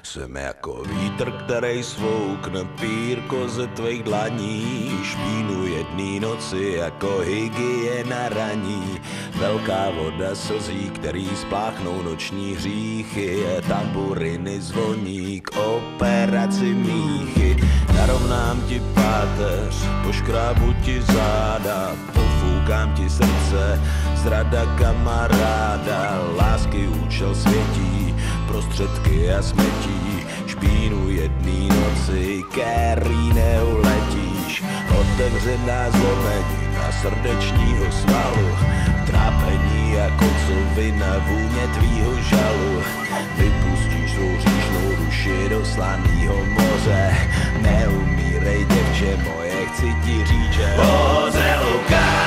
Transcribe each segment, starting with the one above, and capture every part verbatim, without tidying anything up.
Jsem jako vítr, který svoukne pírko ze tvých dlaní. Špínu jedný noci jako hygiena raní. Velká voda slzí, který spláchnou noční hříchy. Tamburiny zvoní k operaci míchy. Narovnám ti páteř, poškrábu ti záda, pofoukám ti srdce, zrada kamaráda. Lásky účel světí, prostředky a smetí, špínu jedný noci, který neuletíš. Otevřená zlomenina srdečního svalu, trápení jako kocovina, vůně tvýho žalu. Vypustíš svou říšnou duši do slanýho moře. Neumírej, děvče moje, chci ti říct, že Ozelu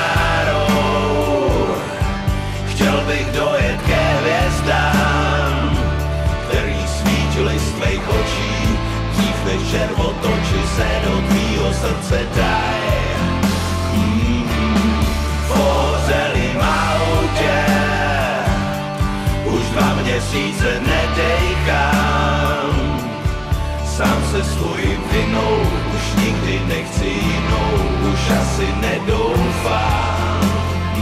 Károu chtěl bych dojet ke hvězdám, který svítily z tvých očí, dřív než červotoči se do tvýho srdce daj. Mm-hmm. V ozelím autě už dva měsíce nedejchám, sám se svou vinou už nikdy nechci jinou, už asi nedoufám.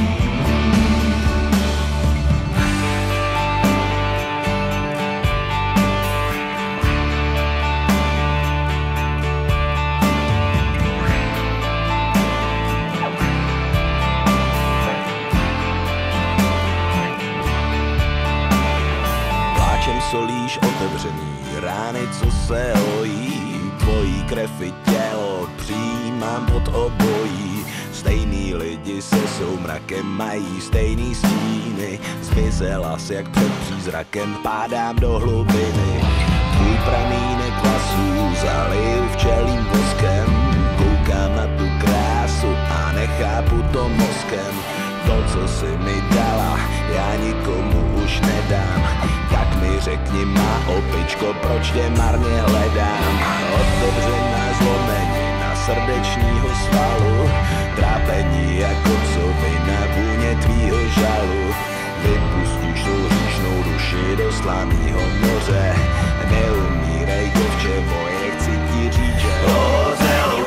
Solíš otevřený rány, co se hojí, tvojí krev i tělo přijímám pod obojí. Stejný lidi se soumrakem mají stejný stíny, zmizela si jak před přízrakem, pádám do hlubiny. Tvůj pramínek vlasů zaliju včelím voskem, koukám na tu krásu a nechápu to mozkem. To, co jsi mi dala, já nikomu už nedám. Tak mi řekni, má opičko, proč tě marně hledám. Otevřená zlomenina srdečního svalu, trápení jako covina, vůně tvýho žalu. Vypustíš tu hříšnou duši do slanýho moře. Neumírej, děvče moje, chci ti říct, že Ozelu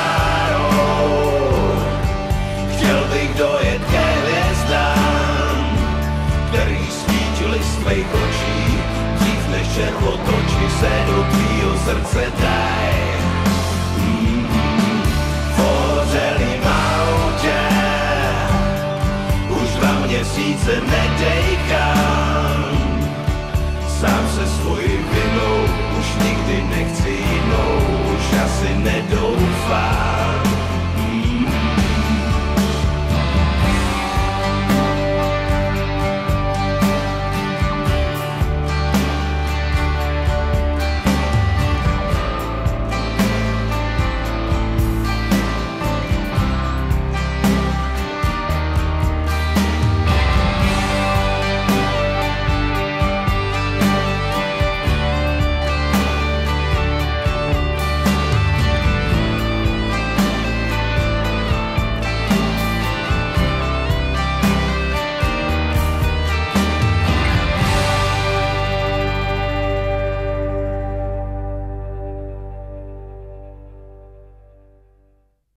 Károu chtěl bych dojet ke hvězdám, který svítily z tvých očí, dřív než červotoči se do tvýho srdce daj. Mm-hmm. V ozelím autě už dva měsíce nedejchám, sám se svojí vinou už nikdy nechci jinou, už asi nedoufám.